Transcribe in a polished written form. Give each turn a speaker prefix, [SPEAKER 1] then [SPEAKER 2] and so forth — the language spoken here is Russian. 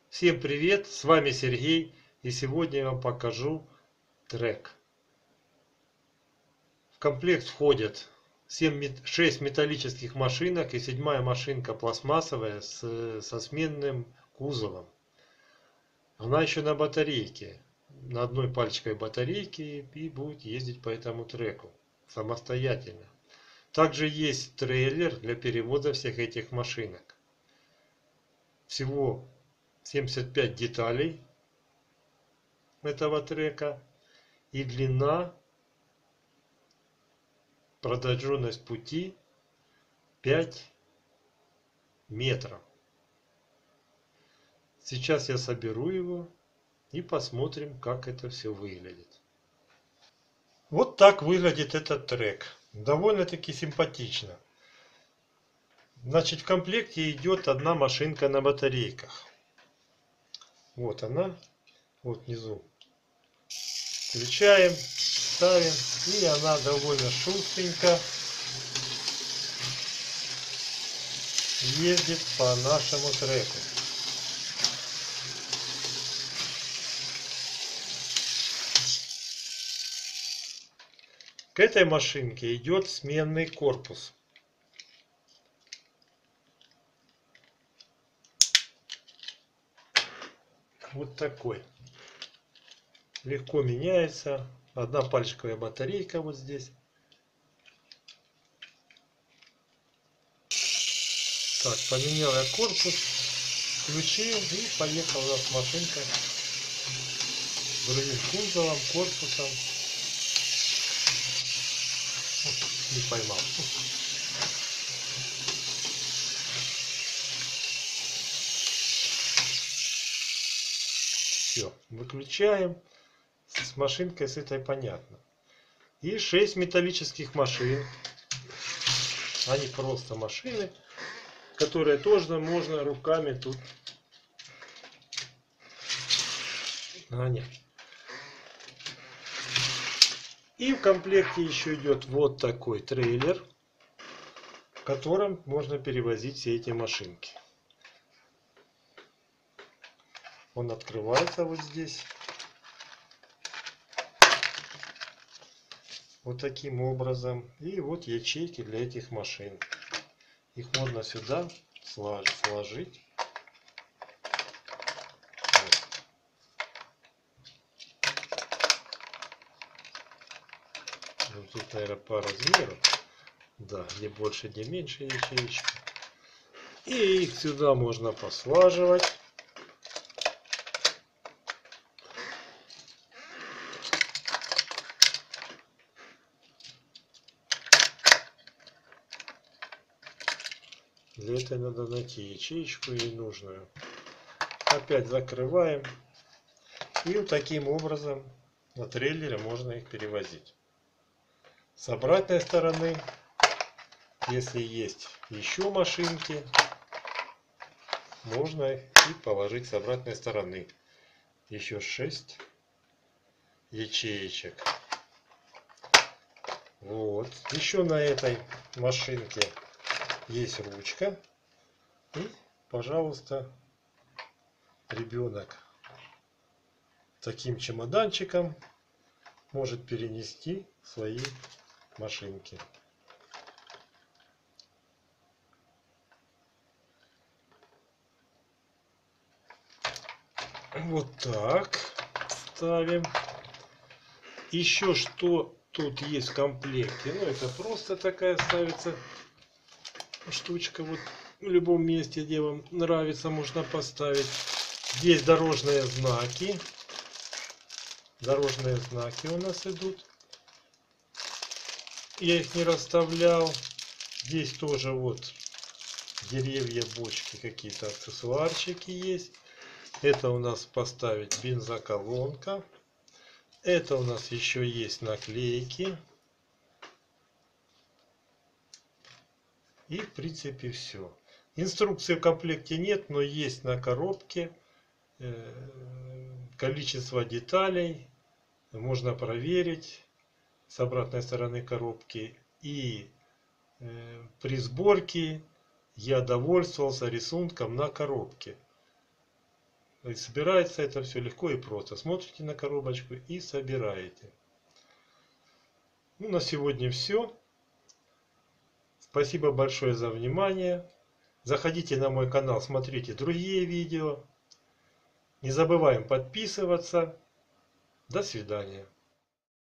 [SPEAKER 1] Всем привет, с вами Сергей, и сегодня я вам покажу трек. В комплект входят 6 металлических машинок и 7-я машинка пластмассовая со сменным кузовом. Она еще на батарейке, на одной пальчиковой батарейке, и будет ездить по этому треку самостоятельно. Также есть трейлер для перевода всех этих машинок. Всего 75 деталей этого трека, и длина, протяженность пути 5 метров. Сейчас я соберу его и посмотрим, как это все выглядит. Вот так выглядит этот трек. Довольно-таки симпатично. Значит, в комплекте идет одна машинка на батарейках. Вот она. Вот внизу. Включаем, ставим. И она довольно шустренько ездит по нашему треку. К этой машинке идет сменный корпус. Вот такой. Легко меняется. Одна пальчиковая батарейка вот здесь. Так, поменял я корпус, включил, и поехала у нас машинка с другим кузовом, корпусом. Не поймал. Все, выключаем. С машинкой с этой понятно. И 6 металлических машин. Они просто машины, которые тоже можно руками тут гонять. И в комплекте еще идет вот такой трейлер, в котором можно перевозить все эти машинки. Он открывается вот здесь. Вот таким образом. И вот ячейки для этих машин. Их можно сюда сложить. Вот тут, наверное, по размеру. Да, где больше, где меньше ячеечки. И их сюда можно послаживать. Для этого надо найти ячеечку ей нужную. Опять закрываем. И вот таким образом на трейлере можно их перевозить. С обратной стороны, если есть еще машинки, можно их положить с обратной стороны. Еще 6 ячеечек. Вот. Еще на этой машинке есть ручка. И, пожалуйста, ребенок таким чемоданчиком может перенести свои машинки. Вот так ставим. Еще что тут есть в комплекте? Ну, это просто такая ставится штучка. Вот в любом месте, где вам нравится, можно поставить. Здесь дорожные знаки. Дорожные знаки у нас идут. Я их не расставлял. Здесь тоже вот деревья, бочки, какие-то аксессуарчики есть. Это у нас поставить бензоколонка. Это у нас еще есть наклейки. И в принципе все. Инструкции в комплекте нет, но есть на коробке количество деталей. Можно проверить с обратной стороны коробки. И при сборке я довольствовался рисунком на коробке. И собирается это все легко и просто. Смотрите на коробочку и собираете. Ну, на сегодня все. Спасибо большое за внимание. Заходите на мой канал, смотрите другие видео. Не забываем подписываться. До свидания.